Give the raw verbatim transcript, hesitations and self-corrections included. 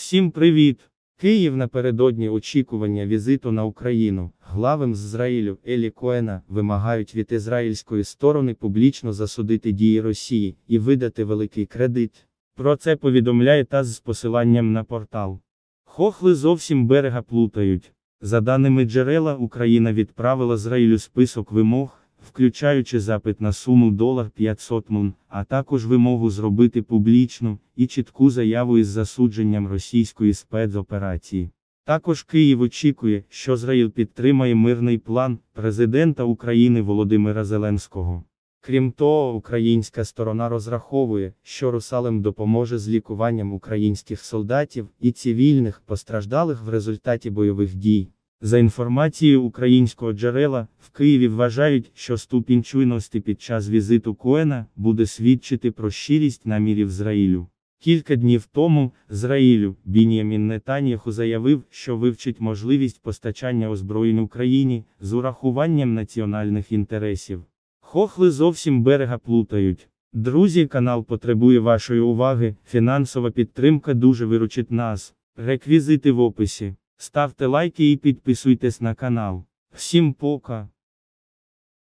Всім привіт! Київ напередодні очікування візиту на Україну. Главам з Ізраїлю Елі Коена вимагають від ізраїльської сторони публічно засудити дії Росії і видати великий кредит. Про це повідомляє ТАСС з посиланням на портал. Хохли зовсім берега плутають. За даними джерела, Україна відправила Ізраїлю список вимог, включаючи запит на суму долар п'ятсот мільйонів, а також вимогу зробити публічну і чітку заяву із засудженням російської спецоперації. Також Київ очікує, що Ізраїль підтримає мирний план президента України Володимира Зеленського. Крім того, українська сторона розраховує, що Єрусалим допоможе з лікуванням українських солдатів і цивільних, постраждалих в результаті бойових дій. За інформацією українського джерела, в Києві вважають, що ступінь чуйності під час візиту Коена буде свідчити про щирість намірів Ізраїлю. Кілька днів тому, Ізраїлю, Бін'ямін Нетаньяху заявив, що вивчить можливість постачання озброєнь Україні, з урахуванням національних інтересів. Хохли зовсім берега плутають. Друзі, канал потребує вашої уваги, фінансова підтримка дуже виручить нас. Реквізити в описі. Ставте лайки і підписуйтесь на канал. Всім пока!